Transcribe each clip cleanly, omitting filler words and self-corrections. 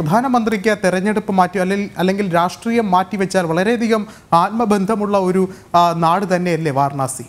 പ്രധാനമന്ത്രിക്ക് തെരഞ്ഞെടുപ്പ് മാറ്റി അല്ലെങ്കിൽ രാഷ്ട്രീയം മാറ്റിവെച്ചാൽ വളരെയധികം ആത്മബന്ധമുള്ള ഒരു നാട് തന്നെയല്ലേ വാരണാസി?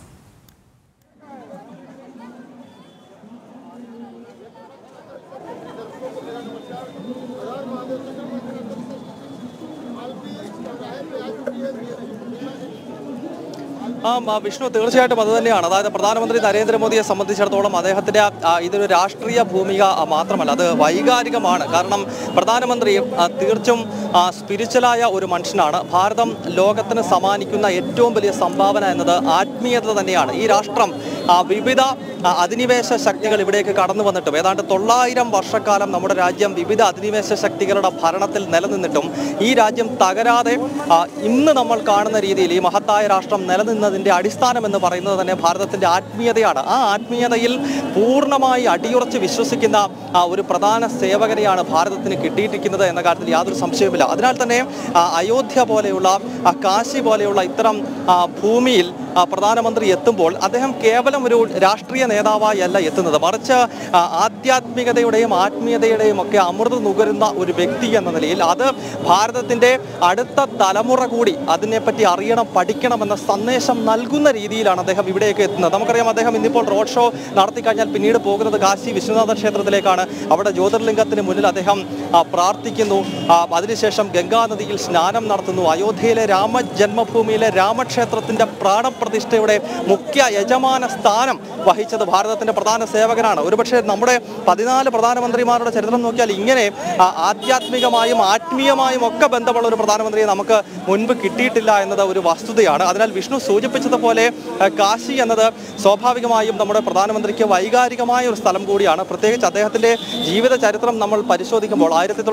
വിഷ്ണു, തീർച്ചയായിട്ടും അത് തന്നെയാണ്. അതായത് പ്രധാനമന്ത്രി നരേന്ദ്രമോദിയെ സംബന്ധിച്ചിടത്തോളം അദ്ദേഹത്തിന്റെ ഇതൊരു രാഷ്ട്രീയ ഭൂമിക മാത്രമല്ല, അത് വൈകാരികമാണ്. കാരണം പ്രധാനമന്ത്രി തീർച്ചും സ്പിരിച്വലായ ഒരു മനുഷ്യനാണ്. ഭാരതം ലോകത്തിന് സമ്മാനിക്കുന്ന ഏറ്റവും വലിയ സംഭാവന എന്നത് ആത്മീയത തന്നെയാണ്. ഈ രാഷ്ട്രം വിവിധ അധിനിവേശ ശക്തികൾ ഇവിടേക്ക് കടന്നു വന്നിട്ടും ഏതാണ്ട് 900 വർഷക്കാലം നമ്മുടെ രാജ്യം വിവിധ അധിനിവേശ ശക്തികളുടെ ഭരണത്തിൽ നിലനിന്നിട്ടും ഈ രാജ്യം തകരാതെ ഇന്ന് നമ്മൾ കാണുന്ന രീതിയിൽ ഈ മഹത്തായ രാഷ്ട്രം നിലനിന്നതിൻ്റെ അടിസ്ഥാനം എന്ന് പറയുന്നത് തന്നെ ഭാരതത്തിൻ്റെ ആത്മീയതയാണ്. ആ ആത്മീയതയിൽ പൂർണ്ണമായി അടിയുറച്ച് വിശ്വസിക്കുന്ന ഒരു പ്രധാന സേവകനെയാണ് ഭാരതത്തിന് കിട്ടിയിരിക്കുന്നത് എന്ന കാര്യത്തിൽ യാതൊരു സംശയവുമില്ല. അതിനാൽ തന്നെ അയോധ്യ പോലെയുള്ള കാശി പോലെയുള്ള ഇത്തരം ഭൂമിയിൽ പ്രധാനമന്ത്രി എത്തുമ്പോൾ അദ്ദേഹം കേവലം ഒരു രാഷ്ട്രീയ നേതാവായി അല്ല എത്തുന്നത്, മറിച്ച് ആധ്യാത്മികതയുടെയും ആത്മീയതയുടെയും ഒക്കെ അമൃത് നുകരുന്ന ഒരു വ്യക്തി എന്ന നിലയിൽ അത് ഭാരതത്തിൻ്റെ അടുത്ത തലമുറ കൂടി അതിനെപ്പറ്റി അറിയണം, പഠിക്കണം എന്ന സന്ദേശം നൽകുന്ന രീതിയിലാണ് അദ്ദേഹം ഇവിടേക്ക് എത്തുന്നത്. നമുക്കറിയാം, അദ്ദേഹം ഇന്നിപ്പോൾ റോഡ് ഷോ നടത്തി കഴിഞ്ഞാൽ പിന്നീട് പോകുന്നത് കാശി വിശ്വനാഥ ക്ഷേത്രത്തിലേക്കാണ്. അവിടെ ജ്യോതിർലിംഗത്തിന് മുന്നിൽ അദ്ദേഹം പ്രാർത്ഥിക്കുന്നു. അതിനുശേഷം ഗംഗാനദിയിൽ സ്നാനം നടത്തുന്നു. അയോധ്യയിലെ രാമജന്മഭൂമിയിലെ രാമക്ഷേത്രത്തിൻ്റെ പ്രാണപ്രതിഷ്ഠയുടെ മുഖ്യ യജമാന സ്ഥാനം വഹിച്ചത് ഭാരതത്തിന്റെ പ്രധാന സേവകനാണ്. ഒരുപക്ഷെ നമ്മുടെ 14 പ്രധാനമന്ത്രിമാരുടെ ചരിത്രം നോക്കിയാൽ ഇങ്ങനെ ആധ്യാത്മികമായും ആത്മീയമായും ഒക്കെ ബന്ധമുള്ള ഒരു പ്രധാനമന്ത്രിയെ നമുക്ക് മുൻപ് കിട്ടിയിട്ടില്ല എന്നത് ഒരു വസ്തുതയാണ്. അതിനാൽ വിഷ്ണു സൂചിപ്പിച്ചതുപോലെ കാശി എന്നത് സ്വാഭാവികമായും നമ്മുടെ പ്രധാനമന്ത്രിക്ക് വൈകാരികമായ ഒരു സ്ഥലം കൂടിയാണ്. പ്രത്യേകിച്ച് അദ്ദേഹത്തിന്റെ ജീവിത ചരിത്രം നമ്മൾ പരിശോധിക്കുമ്പോൾ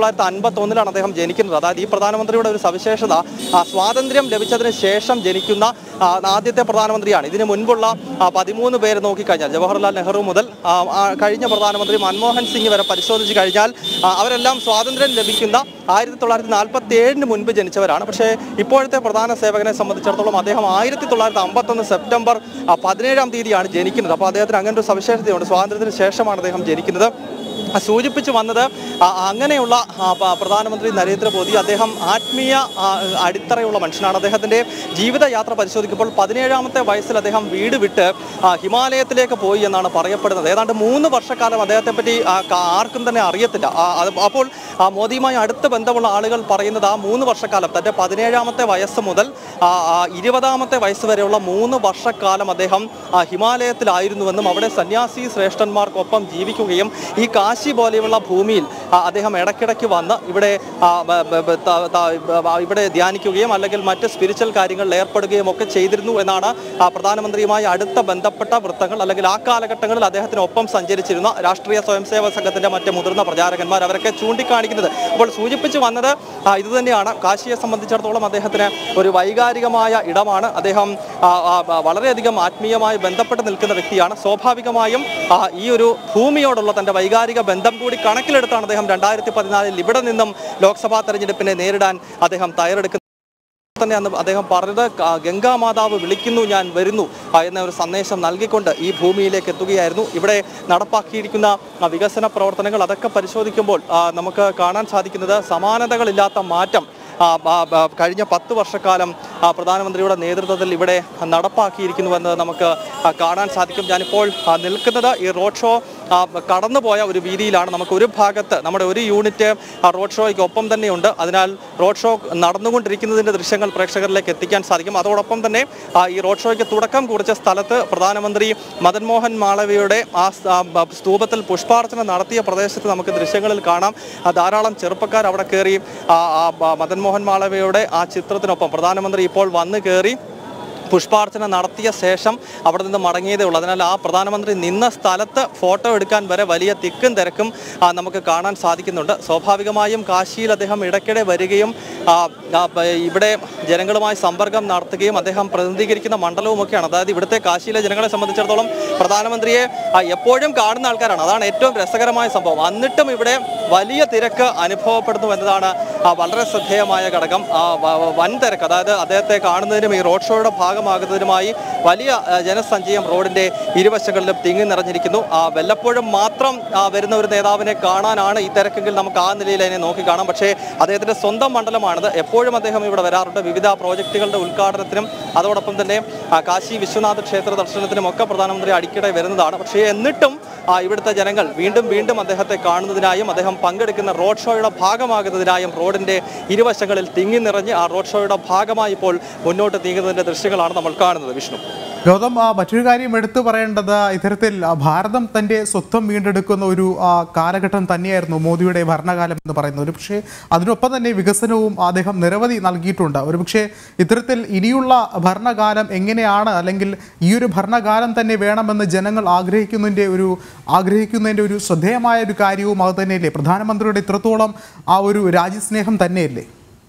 1951 അദ്ദേഹം ജനിക്കുന്നത്. അതായത് ഈ പ്രധാനമന്ത്രിയുടെ ഒരു സവിശേഷത സ്വാതന്ത്ര്യം ലഭിച്ചതിന് ശേഷം ജനിക്കുന്ന ആദ്യത്തെ പ്രധാനമന്ത്രിയാണ്. ഇതിനു മുൻപുള്ള 13 പേര് നോക്കിക്കഴിഞ്ഞാൽ ജവഹർലാൽ നെഹ്റു മുതൽ കഴിഞ്ഞ പ്രധാനമന്ത്രി മൻമോഹൻ സിംഗ് വരെ പരിശോധിച്ച് കഴിഞ്ഞാൽ അവരെല്ലാം സ്വാതന്ത്ര്യം ലഭിക്കുന്ന 1947 മുൻപ് ജനിച്ചവരാണ്. പക്ഷേ ഇപ്പോഴത്തെ പ്രധാന സേവകനെ സംബന്ധിച്ചിടത്തോളം അദ്ദേഹം 1951 സെപ്റ്റംബർ 17 ജനിക്കുന്നത്. അപ്പോൾ അദ്ദേഹത്തിന് അങ്ങനെ ഒരു സവിശേഷതയുണ്ട്, സ്വാതന്ത്ര്യത്തിന് ശേഷമാണ് അദ്ദേഹം ജനിക്കുന്നത്. സൂചിപ്പിച്ചു വന്നത് അങ്ങനെയുള്ള പ്രധാനമന്ത്രി നരേന്ദ്രമോദി അദ്ദേഹം ആത്മീയ അടിത്തറയുള്ള മനുഷ്യനാണ്. അദ്ദേഹത്തിൻ്റെ ജീവിതയാത്ര പരിശോധിക്കുമ്പോൾ 17ാമത്തെ വയസ്സിൽ അദ്ദേഹം വീട് വിട്ട് ഹിമാലയത്തിലേക്ക് പോയി എന്നാണ് പറയപ്പെടുന്നത്. ഏതാണ്ട് 3 വർഷക്കാലം അദ്ദേഹത്തെ പറ്റി ആർക്കും തന്നെ അറിയത്തില്ല. അപ്പോൾ മോദിയുമായി അടുത്ത ബന്ധമുള്ള ആളുകൾ പറയുന്നത് ആ 3 വർഷക്കാലം തൻ്റെ 17ാമത്തെ വയസ്സ് മുതൽ 20ാമത്തെ വയസ്സ് വരെയുള്ള 3 വർഷക്കാലം അദ്ദേഹം ഹിമാലയത്തിലായിരുന്നുവെന്നും അവിടെ സന്യാസി ശ്രേഷ്ഠന്മാർക്കൊപ്പം ജീവിക്കുകയും ഈ കാശി പോലെയുള്ള ഭൂമിയിൽ അദ്ദേഹം ഇടയ്ക്കിടയ്ക്ക് വന്ന് ഇവിടെ ധ്യാനിക്കുകയും അല്ലെങ്കിൽ മറ്റ് സ്പിരിച്വൽ കാര്യങ്ങളിൽ ഏർപ്പെടുകയും ഒക്കെ ചെയ്തിരുന്നു എന്നാണ് പ്രധാനമന്ത്രിയുമായി അടുത്ത ബന്ധപ്പെട്ട വൃത്തങ്ങൾ അല്ലെങ്കിൽ ആ കാലഘട്ടങ്ങളിൽ അദ്ദേഹത്തിനൊപ്പം സഞ്ചരിച്ചിരുന്ന രാഷ്ട്രീയ സ്വയംസേവക സംഘത്തിന്റെ മറ്റ് മുതിർന്ന പ്രചാരകന്മാർ അവരൊക്കെ ചൂണ്ടിക്കാണിക്കുന്നത്. അപ്പോൾ സൂചിപ്പിച്ചു വന്നത് ഇതുതന്നെയാണ്. കാശിയെ സംബന്ധിച്ചിടത്തോളം അദ്ദേഹത്തിന് ഒരു വൈകാരികമായ ഇടമാണ്. അദ്ദേഹം വളരെയധികം ആത്മീയമായി ബന്ധപ്പെട്ട് നിൽക്കുന്ന വ്യക്തിയാണ്. സ്വാഭാവികമായും ഈ ഒരു ഭൂമിയോടുള്ള തൻ്റെ വൈകാരിക ബന്ധം കൂടി കണക്കിലെടുത്താണ് അദ്ദേഹം 2014 ഇവിടെ നിന്നും ലോക്സഭാ തെരഞ്ഞെടുപ്പിനെ നേരിടാൻ അദ്ദേഹം തയ്യാറെടുക്കുന്നത്. തന്നെ അന്ന് അദ്ദേഹം പറഞ്ഞത് ഗംഗാമാതാവ് വിളിക്കുന്നു, ഞാൻ വരുന്നു എന്ന ഒരു സന്ദേശം നൽകിക്കൊണ്ട് ഈ ഭൂമിയിലേക്ക് എത്തുകയായിരുന്നു. ഇവിടെ നടപ്പാക്കിയിരിക്കുന്ന വികസന പ്രവർത്തനങ്ങൾ അതൊക്കെ പരിശോധിക്കുമ്പോൾ നമുക്ക് കാണാൻ സാധിക്കുന്നത് സമാനതകളില്ലാത്ത മാറ്റം കഴിഞ്ഞ 10 വർഷക്കാലം പ്രധാനമന്ത്രിയുടെ നേതൃത്വത്തിൽ ഇവിടെ നടപ്പാക്കിയിരിക്കുന്നുവെന്ന് നമുക്ക് കാണാൻ സാധിക്കും. ഞാനിപ്പോൾ നിൽക്കുന്നത് ഈ റോഡ് ഷോ കടന്നുപോയ ഒരു വീതിയിലാണ്. നമുക്ക് ഒരു ഭാഗത്ത് നമ്മുടെ ഒരു യൂണിറ്റ് റോഡ് ഷോയ്ക്ക് ഒപ്പം തന്നെയുണ്ട്. അതിനാൽ റോഡ് ഷോ നടന്നുകൊണ്ടിരിക്കുന്നതിൻ്റെ ദൃശ്യങ്ങൾ പ്രേക്ഷകരിലേക്ക് എത്തിക്കാൻ സാധിക്കും. അതോടൊപ്പം തന്നെ ഈ റോഡ് ഷോയ്ക്ക് തുടക്കം കുറിച്ച സ്ഥലത്ത് പ്രധാനമന്ത്രി മദൻ മോഹൻ മാളവ്യയുടെ ആ സ്തൂപത്തിൽ പുഷ്പാർച്ചന നടത്തിയ പ്രദേശത്ത് നമുക്ക് ദൃശ്യങ്ങളിൽ കാണാം. ധാരാളം ചെറുപ്പക്കാർ അവിടെ കയറി മദൻ മോഹൻ മാളവ്യയുടെ ആ ചിത്രത്തിനൊപ്പം പ്രധാനമന്ത്രി ഇപ്പോൾ വന്ന് കയറി പുഷ്പാർച്ചന നടത്തിയ ശേഷം അവിടെ നിന്ന് മടങ്ങിയതേ ഉള്ളൂ. അതിനാൽ ആ പ്രധാനമന്ത്രി നിന്ന സ്ഥലത്ത് ഫോട്ടോ എടുക്കാൻ വരെ വലിയ തിക്കും തിരക്കും നമുക്ക് കാണാൻ സാധിക്കുന്നുണ്ട്. സ്വാഭാവികമായും കാശിയിൽ അദ്ദേഹം ഇടയ്ക്കിടെ വരികയും ഇവിടെ ജനങ്ങളുമായി സമ്പർക്കം നടത്തുകയും അദ്ദേഹം പ്രതിനിധീകരിക്കുന്ന മണ്ഡലവുമൊക്കെയാണ്. അതായത് ഇവിടുത്തെ കാശിയിലെ ജനങ്ങളെ സംബന്ധിച്ചിടത്തോളം പ്രധാനമന്ത്രിയെ എപ്പോഴും കാണുന്ന ആൾക്കാരാണ്. അതാണ് ഏറ്റവും രസകരമായ സംഭവം. എന്നിട്ടും ഇവിടെ വലിയ തിരക്ക് അനുഭവപ്പെടുന്നു എന്നതാണ് വളരെ ശ്രദ്ധേയമായ ഘടകം. വൻ തിരക്ക്, അതായത് അദ്ദേഹത്തെ കാണുന്നതിനും ഈ റോഡ് ഷോയുടെ ഭാഗമാകുന്നതിനുമായി വലിയ ജനസഞ്ചയം റോഡിന്റെ ഇരുവശങ്ങളിലും തിങ്ങി നിറഞ്ഞിരിക്കുന്നു. വല്ലപ്പോഴും മാത്രം വരുന്ന ഒരു നേതാവിനെ കാണാനാണ് ഈ തിരക്കെങ്കിൽ നമുക്ക് ആ നിലയിൽ അതിനെ നോക്കി കാണാം. പക്ഷേ അദ്ദേഹത്തിന്റെ സ്വന്തം മണ്ഡലമാണിത്. എപ്പോഴും അദ്ദേഹം ഇവിടെ വരാറുണ്ട്. വിവിധ പ്രോജക്റ്റുകളുടെ ഉദ്ഘാടനത്തിനും അതോടൊപ്പം തന്നെ കാശി വിശ്വനാഥ ക്ഷേത്ര ദർശനത്തിനും ഒക്കെ പ്രധാനമന്ത്രി അടിക്കടെ വരുന്നതാണ്. പക്ഷേ എന്നിട്ടും ഇവിടുത്തെ ജനങ്ങൾ വീണ്ടും വീണ്ടും അദ്ദേഹത്തെ കാണുന്നതിനായും അദ്ദേഹം പങ്കെടുക്കുന്ന റോഡ് ഷോയുടെ ഭാഗമാകുന്നതിനായും റോഡിന്റെ ഇരുവശങ്ങളിൽ തിങ്ങി നിറഞ്ഞ് ആ റോഡ് ഷോയുടെ ഭാഗമായി ഇപ്പോൾ മുന്നോട്ട് നീങ്ങുന്നതിന്റെ ദൃശ്യങ്ങളാണ് നമ്മൾ കാണുന്നത്. വിഷ്ണു, ഗൗതം, മറ്റൊരു കാര്യം എടുത്തു പറയേണ്ടത് ഇത്തരത്തിൽ ഭാരതം തൻ്റെ സ്വത്വം വീണ്ടെടുക്കുന്ന ഒരു കാലഘട്ടം തന്നെയായിരുന്നു മോദിയുടെ ഭരണകാലം എന്ന് പറയുന്നത്. പക്ഷേ അതിനൊപ്പം തന്നെ വികസനവും അദ്ദേഹം നിരവധി നൽകിയിട്ടുണ്ട്. ഒരുപക്ഷെ ഇത്തരത്തിൽ ഇനിയുള്ള ഭരണകാലം എങ്ങനെയാണ്, അല്ലെങ്കിൽ ഈ ഒരു ഭരണകാലം തന്നെ വേണമെന്ന് ജനങ്ങൾ ആഗ്രഹിക്കുന്നതിൻ്റെ ഒരു ശ്രദ്ധേയമായ ഒരു കാര്യവും അത് തന്നെയല്ലേ? പ്രധാനമന്ത്രിയുടെ ഇത്രത്തോളം ആ ഒരു രാജ്യസ്നേഹം തന്നെയല്ലേ?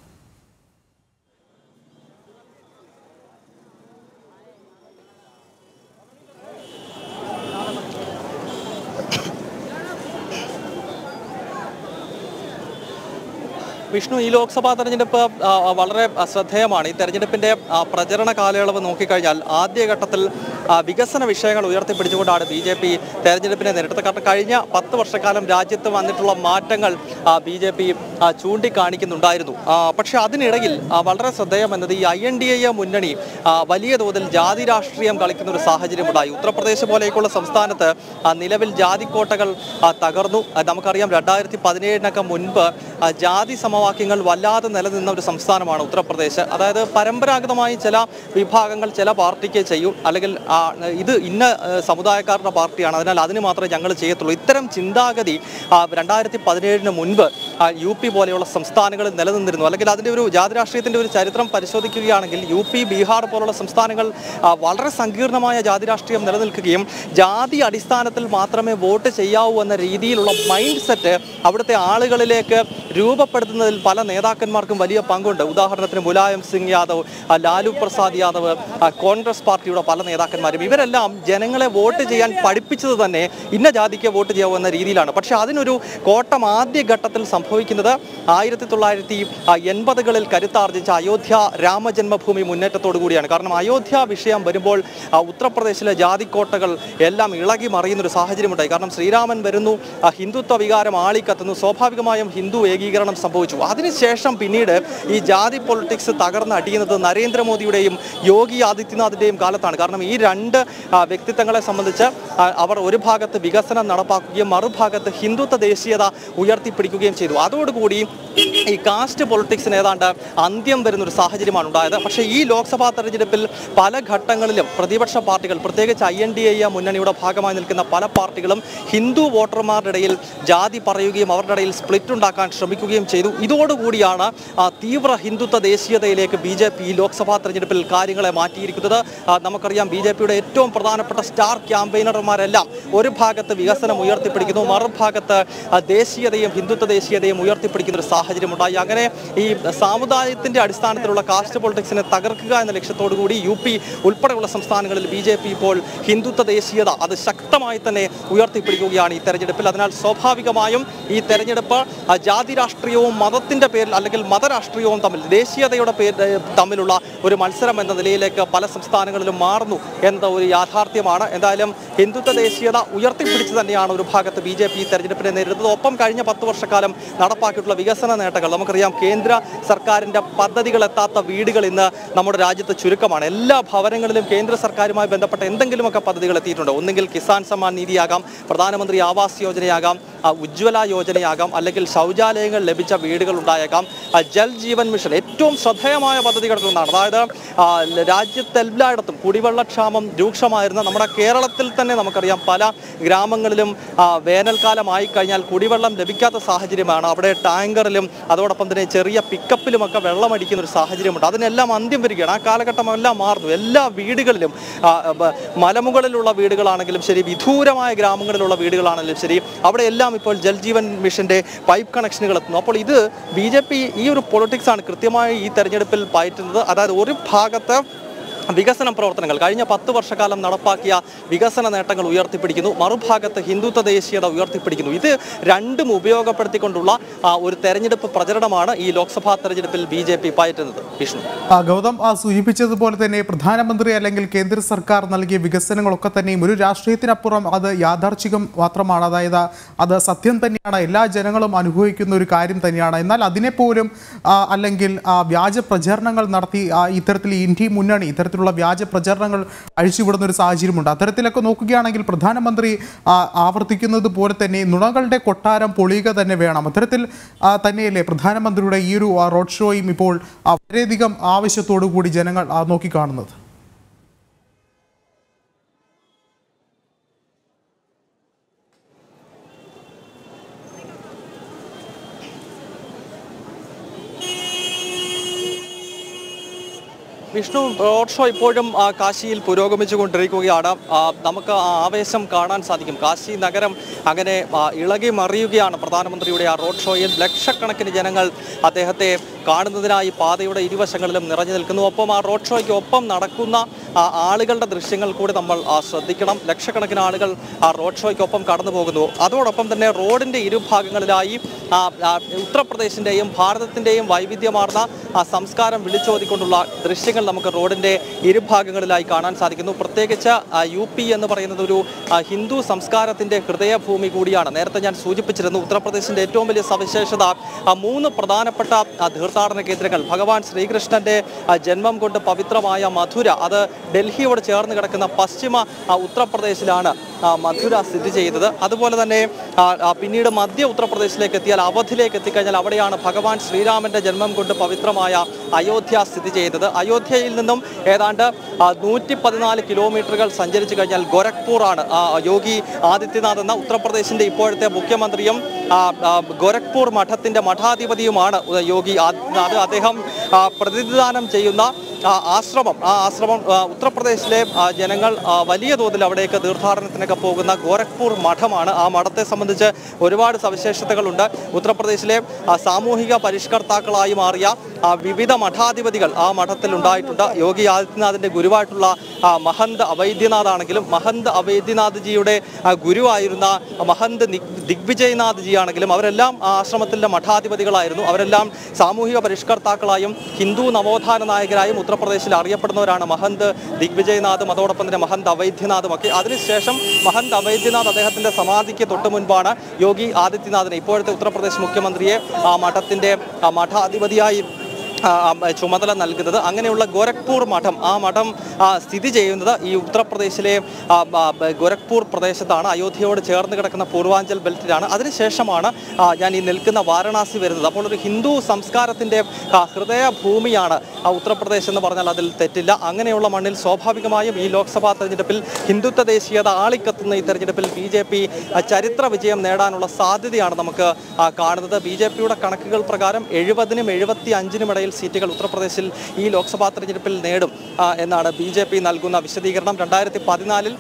വിഷ്ണു, ഈ ലോക്സഭാ തെരഞ്ഞെടുപ്പ് വളരെ ശ്രദ്ധേയമാണ്. ഈ തെരഞ്ഞെടുപ്പിന്റെ പ്രചരണ കാലയളവ് നോക്കിക്കഴിഞ്ഞാൽ ആദ്യഘട്ടത്തിൽ വികസന വിഷയങ്ങൾ ഉയർത്തിപ്പിടിച്ചുകൊണ്ടാണ് BJP തെരഞ്ഞെടുപ്പിനെ നേരിട്ടത്. കാരണം കഴിഞ്ഞ 10 വർഷക്കാലം രാജ്യത്ത് വന്നിട്ടുള്ള മാറ്റങ്ങൾ BJP ചൂണ്ടിക്കാണിക്കുന്നുണ്ടായിരുന്നു. പക്ഷെ അതിനിടയിൽ വളരെ ശ്രദ്ധേയം എന്നത് ഈ INDA മുന്നണി വലിയ തോതിൽ ജാതി രാഷ്ട്രീയം കളിക്കുന്ന ഒരു സാഹചര്യമുണ്ടായി. ഉത്തർപ്രദേശ് പോലെയൊക്കെയുള്ള സംസ്ഥാനത്ത് നിലവിൽ ജാതിക്കോട്ടകൾ തകർന്നു. നമുക്കറിയാം 2017 മുൻപ് ജാതി സമവാക്യങ്ങൾ വല്ലാതെ നിലനിന്ന ഒരു സംസ്ഥാനമാണ് ഉത്തർപ്രദേശ്. അതായത് പരമ്പരാഗതമായി ചില വിഭാഗങ്ങൾ ചില പാർട്ടിക്ക് ചെയ്യൂ, അല്ലെങ്കിൽ ഇത് ഇന്ന സമുദായക്കാരുടെ പാർട്ടിയാണ്, അതിനാൽ അതിന് മാത്രമേ ഞങ്ങൾ ചെയ്യത്തുള്ളൂ. ഇത്തരം ചിന്താഗതി 2017 മുൻപ് UP പോലെയുള്ള സംസ്ഥാനങ്ങളിൽ നിലനിന്നിരുന്നു. അല്ലെങ്കിൽ അതിൻ്റെ ഒരു ജാതി രാഷ്ട്രീയത്തിൻ്റെ ഒരു ചരിത്രം പരിശോധിക്കുകയാണെങ്കിൽ UP, ബീഹാർ പോലുള്ള സംസ്ഥാനങ്ങൾ വളരെ സങ്കീർണമായ ജാതി രാഷ്ട്രീയം നിലനിൽക്കുകയും ജാതി അടിസ്ഥാനത്തിൽ മാത്രമേ വോട്ട് ചെയ്യാവൂ എന്ന രീതിയിലുള്ള മൈൻഡ് സെറ്റ് അവിടുത്തെ ആളുകളിലേക്ക് രൂപപ്പെടുത്തുന്നതിൽ പല നേതാക്കന്മാർക്കും വലിയ പങ്കുണ്ട്. ഉദാഹരണത്തിന് മുലായം സിംഗ് യാദവ്, ലാലു പ്രസാദ് യാദവ്, കോൺഗ്രസ് പാർട്ടിയുടെ പല നേതാക്കന്മാരും, ഇവരെല്ലാം ജനങ്ങളെ വോട്ട് ചെയ്യാൻ പഠിപ്പിച്ചത് തന്നെ ഇന്ന ജാതിക്ക് വോട്ട് ചെയ്യാവൂ എന്ന രീതിയിലാണ്. പക്ഷേ അതിനൊരു കോട്ടം ആദ്യഘട്ടത്തിൽ സംഭവിക്കുന്നത് 1980കളിൽ കരുത്താർജിച്ച അയോധ്യ രാമജന്മഭൂമി മുന്നേറ്റത്തോടു കൂടിയാണ്. കാരണം അയോധ്യ വിഷയം വരുമ്പോൾ ഉത്തർപ്രദേശിലെ ജാതിക്കോട്ടകൾ എല്ലാം ഇളകി മറിയുന്നൊരു സാഹചര്യമുണ്ടായി. കാരണം ശ്രീരാമൻ വരുന്നു, ഹിന്ദുത്വ വികാരം ആളിക്കത്തുന്നു, സ്വാഭാവികമായും ഹിന്ദു ഏകീകരണം സംഭവിച്ചു. അതിനുശേഷം പിന്നീട് ഈ ജാതി പൊളിറ്റിക്സ് തകർന്ന് അടിയുന്നത് നരേന്ദ്രമോദിയുടെയും യോഗി ആദിത്യനാഥിൻ്റെയും കാലത്താണ്. കാരണം ഈ രണ്ട് വ്യക്തിത്വങ്ങളെ സംബന്ധിച്ച് അവർ ഒരു ഭാഗത്ത് വികസനം നടപ്പാക്കുകയും മറുഭാഗത്ത് ഹിന്ദുത്വ ദേശീയത ഉയർത്തിപ്പിടിക്കുകയും ചെയ്തു. അതോടുകൂടി ഈ കാസ്റ്റ് പൊളിറ്റിക്സിന് ഏതാണ്ട് അന്ത്യം വരുന്നൊരു സാഹചര്യമാണ് ഉണ്ടായത്. പക്ഷേ ഈ ലോക്സഭാ തെരഞ്ഞെടുപ്പിൽ പല ഘട്ടങ്ങളിലും പ്രതിപക്ഷ പാർട്ടികൾ, പ്രത്യേകിച്ച് INDA മുന്നണിയുടെ ഭാഗമായി നിൽക്കുന്ന പല പാർട്ടികളും ഹിന്ദു വോട്ടർമാരുടെ ഇടയിൽ ജാതി പറയുകയും അവരുടെ ഇടയിൽ സ്പ്ലിറ്റ് ഉണ്ടാക്കാൻ ശ്രമിക്കുകയും ചെയ്തു. ഇതോടുകൂടിയാണ് തീവ്ര ഹിന്ദുത്വ ദേശീയതയിലേക്ക് BJP ഈ ലോക്സഭാ തെരഞ്ഞെടുപ്പിൽ കാര്യങ്ങളെ മാറ്റിയിരിക്കുന്നത്. നമുക്കറിയാം BJPയുടെ ഏറ്റവും പ്രധാനപ്പെട്ട സ്റ്റാർ ക്യാമ്പയിനർമാരെല്ലാം ഒരു ഭാഗത്ത് വികസനം ഉയർത്തിപ്പിടിക്കുന്നു, മറുഭാഗത്ത് ദേശീയതയും ഹിന്ദുത്വ ദേശീയതയും ഉയർത്തിപ്പിടിക്കുന്ന ഒരു സാഹചര്യമുണ്ടായി. അങ്ങനെ ഈ സാമുദായത്തിന്റെ അടിസ്ഥാനത്തിലുള്ള കാസ്റ്റ് പൊളിറ്റിക്സിനെ തകർക്കുക എന്ന ലക്ഷ്യത്തോടു കൂടി UP ഉൾപ്പെടെയുള്ള സംസ്ഥാനങ്ങളിൽ BJP ഇപ്പോൾ ഹിന്ദുത്വ ദേശീയത അത് ശക്തമായി തന്നെ ഉയർത്തിപ്പിടിക്കുകയാണ് ഈ തെരഞ്ഞെടുപ്പിൽ. അതിനാൽ സ്വാഭാവികമായും ഈ തെരഞ്ഞെടുപ്പ് ജാതി രാഷ്ട്രീയവും മതത്തിന്റെ പേരിൽ അല്ലെങ്കിൽ മതരാഷ്ട്രീയവും ദേശീയതയുടെ തമ്മിലുള്ള ഒരു മത്സരം എന്ന നിലയിലേക്ക് പല സംസ്ഥാനങ്ങളിലും മാറുന്നു എന്നത് ഒരു യാഥാർത്ഥ്യമാണ്. എന്തായാലും ഹിന്ദുത്വ ദേശീയത ഉയർത്തിപ്പിടിച്ച് തന്നെയാണ് ഒരു ഭാഗത്ത് BJP തെരഞ്ഞെടുപ്പിനെ നേരിടുന്നത്. ഒപ്പം കഴിഞ്ഞ 10 വർഷക്കാലം നടപ്പാക്കിയിട്ടുള്ള വികസന നേട്ടങ്ങൾ, നമുക്കറിയാം കേന്ദ്ര സർക്കാരിന്റെ പദ്ധതികൾ എത്താത്ത വീടുകൾ ഇന്ന് നമ്മുടെ രാജ്യത്ത് ചുരുക്കമാണ്. എല്ലാ ഭവനങ്ങളിലും കേന്ദ്ര സർക്കാരുമായി ബന്ധപ്പെട്ട എന്തെങ്കിലുമൊക്കെ പദ്ധതികൾ എത്തിയിട്ടുണ്ട്. ഒന്നുകിൽ കിസാൻ സമ്മാൻ നിധിയാകാം, പ്രധാനമന്ത്രി ആവാസ് യോജനയാകാം, ഉജ്ജ്വല യോജനയാകാം, അല്ലെങ്കിൽ ശൗചാലയങ്ങൾ ലഭിച്ച വീടുകൾ ഉണ്ടായേക്കാം, ജൽ ജീവൻ മിഷൻ ഏറ്റവും ശ്രദ്ധേയമായ പദ്ധതികളിലൊന്നാണ്. അതായത് രാജ്യത്തെല്ലായിടത്തും കുടിവെള്ളക്ഷാമം രൂക്ഷമായിരുന്ന നമ്മുടെ കേരളത്തിൽ തന്നെ നമുക്കറിയാം പല ഗ്രാമങ്ങളിലും വേനൽക്കാലമായി കഴിഞ്ഞാൽ കുടിവെള്ളം ലഭിക്കാത്ത സാഹചര്യമാണ്. അവിടെ ടാങ്കറിലും അതോടൊപ്പം തന്നെ ചെറിയ പിക്കപ്പിലുമൊക്കെ വെള്ളമടിക്കുന്ന ഒരു സാഹചര്യമുണ്ട്. അതിനെല്ലാം അന്ത്യം വരികയാണ്. ആ കാലഘട്ടമെല്ലാം മാറുന്നു. എല്ലാ വീടുകളിലും മലമുകളിലുള്ള വീടുകളാണെങ്കിലും ശരി, വിദൂരമായ ഗ്രാമങ്ങളിലുള്ള വീടുകളാണെങ്കിലും ശരി, അവിടെയെല്ലാം ഇപ്പോൾ ജൽജീവൻ മിഷന്റെ പൈപ്പ് കണക്ഷനുകൾ എത്തുന്നു. അപ്പോൾ ഇത് BJP ഈ ഒരു പൊളിറ്റിക്സ് ആണ് കൃത്യമായി ഈ തെരഞ്ഞെടുപ്പിൽ പയറ്റുന്നത്. അതായത് ഒരു ഭാഗത്ത് വികസന പ്രവർത്തനങ്ങൾ കഴിഞ്ഞ 10 വർഷക്കാലം നടപ്പാക്കിയ വികസന നേട്ടങ്ങൾ ഉയർത്തിപ്പിടിക്കുന്നു, മറുഭാഗത്ത് ഹിന്ദുത്വ ദേശീയത ഉയർത്തിപ്പിടിക്കുന്നു. ഇത് രണ്ടും ഉപയോഗപ്പെടുത്തിക്കൊണ്ടുള്ള ഒരു തെരഞ്ഞെടുപ്പ് പ്രചരണമാണ് ഈ ലോക്സഭാ തെരഞ്ഞെടുപ്പിൽ BJP പയറ്റുന്നത്. വിഷ്ണു, ഗൗതം സൂചിപ്പിച്ചതുപോലെ തന്നെ പ്രധാനമന്ത്രി അല്ലെങ്കിൽ കേന്ദ്ര സർക്കാർ നൽകിയ വികസനങ്ങളൊക്കെ തന്നെയും ഒരു രാഷ്ട്രീയത്തിനപ്പുറം അത് യാഥാർത്ഥ്യം മാത്രമാണ്. അതായത് അത് സത്യം തന്നെയാണ്, എല്ലാ ജനങ്ങളും അനുഭവിക്കുന്ന ഒരു കാര്യം തന്നെയാണ്. എന്നാൽ അതിനെപ്പോലും അല്ലെങ്കിൽ വ്യാജ പ്രചരണങ്ങൾ നടത്തി ഇത്തരത്തിൽ ഇന്ത്യ മുന്നണി ഇത്തരത്തിലുള്ള വ്യാജ പ്രചരണങ്ങൾ അഴിച്ചുവിടുന്ന ഒരു സാഹചര്യമുണ്ട്. അത്തരത്തിലൊക്കെ നോക്കുകയാണെങ്കിൽ പ്രധാനമന്ത്രി ആവർത്തിക്കുന്നത് പോലെ തന്നെ നുണകളുടെ കൊട്ടാരം പൊളിയുക തന്നെ വേണം. അത്തരത്തിൽ തന്നെയല്ലേ പ്രധാനമന്ത്രിയുടെ ഈ ഒരു റോഡ് ഷോയും ഇപ്പോൾ വളരെയധികം ആവശ്യത്തോടു കൂടി ജനങ്ങൾ നോക്കിക്കാണുന്നത്? വിഷ്ണു, റോഡ് ഷോ ഇപ്പോഴും കാശിയിൽ പുരോഗമിച്ചുകൊണ്ടിരിക്കുകയാണ്. നമുക്ക് ആ ആവേശം കാണാൻ സാധിക്കും. കാശി നഗരം അങ്ങനെ ഇളകി മറിയുകയാണ് പ്രധാനമന്ത്രിയുടെ ആ റോഡ് ഷോയിൽ. ലക്ഷക്കണക്കിന് ജനങ്ങൾ അദ്ദേഹത്തെ കാണുന്നതിനായി പാതയുടെ ഇരുവശങ്ങളിലും നിറഞ്ഞു നിൽക്കുന്നു. ഒപ്പം ആ റോഡ് ഷോയ്ക്ക് ഒപ്പം നടക്കുന്ന ആളുകളുടെ ദൃശ്യങ്ങൾ കൂടി നമ്മൾ ശ്രദ്ധിക്കണം. ലക്ഷക്കണക്കിന് ആളുകൾ ആ റോഡ് ഷോയ്ക്കൊപ്പം കടന്നു പോകുന്നു. അതോടൊപ്പം തന്നെ റോഡിൻ്റെ ഇരുഭാഗങ്ങളിലായി ഉത്തർപ്രദേശിൻ്റെയും ഭാരതത്തിൻ്റെയും വൈവിധ്യമാർന്ന സംസ്കാരം വിളിച്ചോതിക്കൊണ്ടുള്ള ദൃശ്യങ്ങൾ നമുക്ക് റോഡിൻ്റെ ഇരുഭാഗങ്ങളിലായി കാണാൻ സാധിക്കുന്നു. പ്രത്യേകിച്ച് UP എന്ന് പറയുന്നത് ഒരു ഹിന്ദു സംസ്കാരത്തിൻ്റെ ഹൃദയഭൂമി കൂടിയാണ്. നേരത്തെ ഞാൻ സൂചിപ്പിച്ചിരുന്നു, ഉത്തർപ്രദേശിൻ്റെ ഏറ്റവും വലിയ സവിശേഷത 3 പ്രധാനപ്പെട്ട തീർത്ഥാടന കേന്ദ്രങ്ങൾ. ഭഗവാൻ ശ്രീകൃഷ്ണൻ്റെ ജന്മം കൊണ്ട് പവിത്രമായ മധുര, അത് ഡൽഹിയോട് ചേർന്ന് കിടക്കുന്ന പശ്ചിമ ഉത്തർപ്രദേശിലാണ് മധുര സ്ഥിതി ചെയ്യുന്നത്. അതുപോലെ തന്നെ പിന്നീട് മധ്യ ഉത്തർപ്രദേശിലേക്ക് എത്തിയാൽ, അവധിലേക്ക് എത്തിക്കഴിഞ്ഞാൽ അവിടെയാണ് ഭഗവാൻ ശ്രീരാമൻ്റെ ജന്മം കൊണ്ട് പവിത്രമായ അയോധ്യ സ്ഥിതി ചെയ്യുന്നത്. അയോധ്യയിൽ നിന്നും ഏതാണ്ട് 114 കിലോമീറ്ററുകൾ സഞ്ചരിച്ചു കഴിഞ്ഞാൽ ഗോരഖ്പൂർ ആണ്. യോഗി ആദിത്യനാഥ് എന്ന ഉത്തർപ്രദേശിൻ്റെ ഇപ്പോഴത്തെ മുഖ്യമന്ത്രിയും ഗോരഖ്പൂർ മഠത്തിൻ്റെ മഠാധിപതിയുമാണ് യോഗി ആദിത്യനാഥ്. അദ്ദേഹം പ്രതിനിധാനം ചെയ്യുന്ന ആശ്രമം ഉത്തർപ്രദേശിലെ ജനങ്ങൾ വലിയ തോതിൽ അവിടേക്ക് തീർത്ഥാടനത്തിനൊക്കെ പോകുന്ന ഗോരഖ്പൂർ മഠമാണ്. ആ മഠത്തെ സംബന്ധിച്ച് ഒരുപാട് സവിശേഷതകളുണ്ട്. ഉത്തർപ്രദേശിലെ സാമൂഹിക പരിഷ്കർത്താക്കളായി മാറിയ വിവിധ മഠാധിപതികൾ ആ മഠത്തിൽ ഉണ്ടായിട്ടുണ്ട്. യോഗി ആദിത്യനാഥിൻ്റെ ഗുരുവായിട്ടുള്ള മഹന്ത് അവൈദ്യനാഥ് ആണെങ്കിലും, മഹന്ത് അവൈദ്യനാഥ് ജിയുടെ ഗുരുവായിരുന്ന മഹന്ത് ദിഗ്വിജയ്നാഥ് ജി ആണെങ്കിലും അവരെല്ലാം ആ ആശ്രമത്തിൻ്റെ മഠാധിപതികളായിരുന്നു. അവരെല്ലാം സാമൂഹിക പരിഷ്കർത്താക്കളായും ഹിന്ദു നവോത്ഥാന നായകരായും ഉത്തർപ്രദേശിൽ അറിയപ്പെടുന്നവരാണ് മഹന്ത് ദിഗ്വിജയ്നാഥും അതോടൊപ്പം തന്നെ മഹന്ത് അവൈദ്യനാഥും ഒക്കെ. അതിനുശേഷം മഹന്ത് അവൈദ്യനാഥ് അദ്ദേഹത്തിൻ്റെ സമാധിക്ക് തൊട്ട് മുൻപാണ് യോഗി ആദിത്യനാഥിനെ, ഇപ്പോഴത്തെ ഉത്തർപ്രദേശ് മുഖ്യമന്ത്രിയെ, ആ മഠത്തിൻ്റെ മഠാധിപതിയായി ചുമതല നൽകുന്നത്. അങ്ങനെയുള്ള ഗോരഖ്പൂർ മഠം, ആ മഠം സ്ഥിതി ചെയ്യുന്നത് ഈ ഉത്തർപ്രദേശിലെ ഗോരഖ്പൂർ പ്രദേശത്താണ്. അയോധ്യയോട് ചേർന്ന് കിടക്കുന്ന പൂർവാഞ്ചൽ ബെൽറ്റിലാണ്. അതിനുശേഷമാണ് ഞാൻ ഈ നിൽക്കുന്ന വാരണാസി വരുന്നത്. അപ്പോൾ ഒരു ഹിന്ദു സംസ്കാരത്തിൻ്റെ ഹൃദയഭൂമിയാണ് ഉത്തർപ്രദേശ് എന്ന് പറഞ്ഞാൽ അതിൽ തെറ്റില്ല. അങ്ങനെയുള്ള മണ്ണിൽ സ്വാഭാവികമായും ഈ ലോക്സഭാ തെരഞ്ഞെടുപ്പിൽ ഹിന്ദുത്വ ദേശീയത ആളിക്കത്തുന്ന ഈ തെരഞ്ഞെടുപ്പിൽ BJP ചരിത്ര വിജയം നേടാനുള്ള സാധ്യതയാണ് നമുക്ക് കാണുന്നത്. BJPയുടെ കണക്കുകൾ പ്രകാരം 70-നും 75-നും ഇടയിൽ സീറ്റുകൾ ഉത്തർപ്രദേശിൽ ഈ ലോക്സഭാ തെരഞ്ഞെടുപ്പിൽ നേടും എന്നാണ് BJP നൽകുന്ന വിശദീകരണം. 2014-ൽ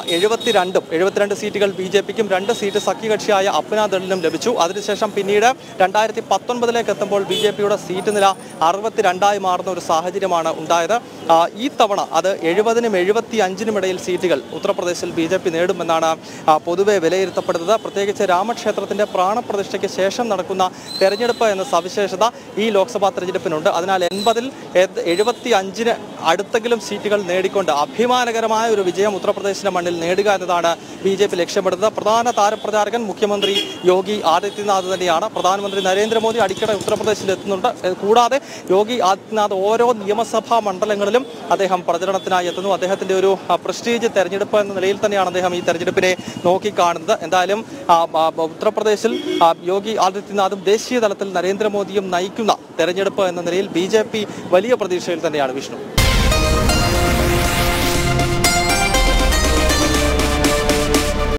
72 സീറ്റുകൾ BJPക്കും 2 സീറ്റ് സഖ്യകക്ഷിയായ അപ്നാദളിനും ലഭിച്ചു. അതിനുശേഷം പിന്നീട് 2019-ലേക്ക് എത്തുമ്പോൾ BJPയുടെ സീറ്റ് നില 62ആയി മാറുന്ന ഒരു സാഹചര്യമാണ് ഉണ്ടായത്. ഈ തവണ അത് 70-നും 75-നും ഇടയിൽ സീറ്റുകൾ ഉത്തർപ്രദേശിൽ BJP നേടുമെന്നാണ് പൊതുവെ വിലയിരുത്തപ്പെടുന്നത്. പ്രത്യേകിച്ച് രാമക്ഷേത്രത്തിൻ്റെ പ്രാണപ്രതിഷ്ഠയ്ക്ക് ശേഷം നടക്കുന്ന തെരഞ്ഞെടുപ്പ് എന്ന സവിശേഷത ഈ ലോക്സഭാ തെരഞ്ഞെടുപ്പിനുണ്ട്. അതിനാൽ 80-ൽ 75-ന് അടുത്തെങ്കിലും സീറ്റുകൾ നേടിക്കൊണ്ട് അഭിമാനകരമായ ഒരു വിജയം ഉത്തർപ്രദേശിന്റെ മണ്ണിൽ നേടുക എന്നതാണ് BJP ലക്ഷ്യമിടുന്നത്. പ്രധാന താരപ്രചാരകൻ മുഖ്യമന്ത്രി യോഗി ആദിത്യനാഥ് തന്നെയാണ്. പ്രധാനമന്ത്രി നരേന്ദ്രമോദി അടിക്കടി ഉത്തർപ്രദേശിൽ എത്തുന്നുണ്ട്. കൂടാതെ യോഗി ആദിത്യനാഥ് ഓരോ നിയമസഭാ മണ്ഡലങ്ങളിലും അദ്ദേഹം പ്രചരണത്തിനായി എത്തുന്നു. അദ്ദേഹത്തിൻ്റെ ഒരു പ്രസ്റ്റീജ് തെരഞ്ഞെടുപ്പ് എന്ന നിലയിൽ തന്നെയാണ് അദ്ദേഹം ഈ തെരഞ്ഞെടുപ്പിനെ നോക്കിക്കാണുന്നത്. എന്തായാലും ഉത്തർപ്രദേശിൽ യോഗി ആദിത്യനാഥും ദേശീയ തലത്തിൽ നരേന്ദ്രമോദിയും നയിക്കുന്ന തെരഞ്ഞെടുപ്പ് എന്ന നിലയിൽ BJP വലിയ പ്രതീക്ഷയിൽ തന്നെയാണ്. വിഷ്ണു.